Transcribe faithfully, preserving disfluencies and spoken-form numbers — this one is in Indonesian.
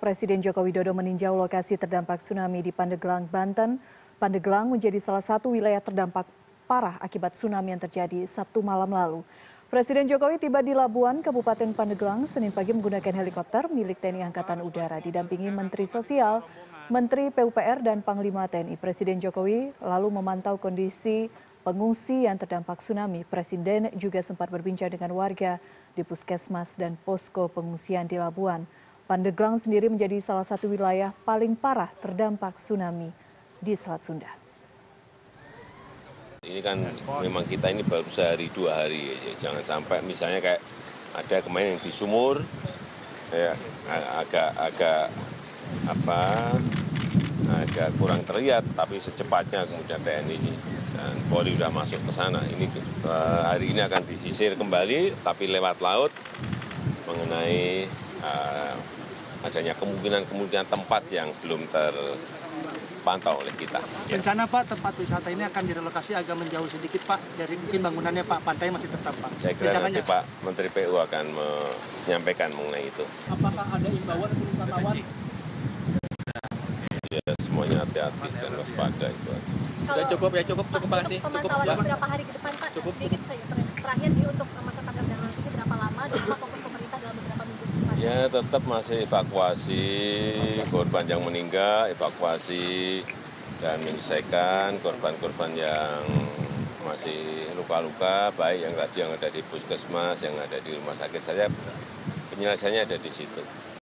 Presiden Joko Widodo meninjau lokasi terdampak tsunami di Pandeglang, Banten. Pandeglang menjadi salah satu wilayah terdampak parah akibat tsunami yang terjadi Sabtu malam lalu. Presiden Jokowi tiba di Labuan, Kabupaten Pandeglang, Senin pagi menggunakan helikopter milik T N I Angkatan Udara didampingi Menteri Sosial, Menteri P U P R, dan Panglima T N I. Presiden Jokowi lalu memantau kondisi pengungsi yang terdampak tsunami. Presiden juga sempat berbincang dengan warga di puskesmas dan posko pengungsian di Labuan. Pandeglang sendiri menjadi salah satu wilayah paling parah terdampak tsunami di Selat Sunda. Ini kan memang kita ini baru sehari dua hari, ya. Jangan sampai misalnya kayak ada kemarin yang di Sumur, ya, agak agak apa, agak kurang terlihat, tapi secepatnya kemudian T N I dan Polri sudah masuk ke sana. Ini hari ini akan disisir kembali, tapi lewat laut mengenai uh, adanya kemungkinan-kemungkinan tempat yang belum terpantau oleh kita. Rencana Pak, tempat wisata ini akan direlokasi agak menjauh sedikit Pak, dari mungkin bangunannya Pak, pantai masih tetap Pak. Saya kira nanti Pak Menteri P U akan menyampaikan mengenai itu. Apakah ada imbauan untuk wisatawan? Ya, semuanya hati-hati dan waspada itu. Kalau ya cukup ya cukup cukup Pak sih. Pemantauan cukup, beberapa hari ke depan Pak, cukup sedikit terakhir nih untuk masa tanggap darurat ini berapa lama dan apa fokus pemerintah dalam beberapa minggu ke depan? Ya tetap masih evakuasi korban yang meninggal, evakuasi dan menyelesaikan korban-korban yang masih luka-luka, baik yang tadi yang ada di puskesmas, yang ada di rumah sakit saja, penyelesaiannya ada di situ.